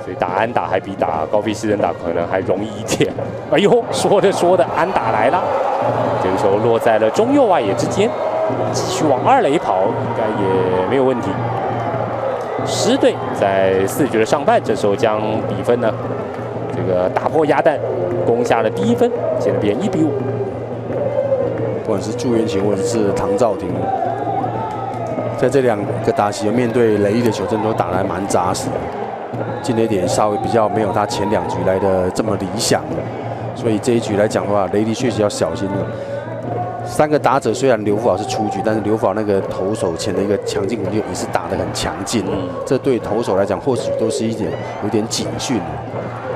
所以打安打还比打高飞斯人打可能还容易一点。哎呦，说着安打来了，这个球落在了中右外野之间，继续往2垒跑，应该也没有问题。狮队在4局的上半，这时候将比分呢，这个打破鸭蛋，攻下了第1分，现在变1比5。 不管是朱元勤或者是唐兆廷，在这2个打席面对雷毅的球阵都打得还蛮扎实的，进垒点稍微比较没有他前2局来的这么理想了，所以这一局来讲的话，雷毅确实要小心了。3个打者虽然刘福豪是出局，但是刘福豪那个投手前的一个强劲攻击也是打得很强劲，这对投手来讲或许都是有点警讯。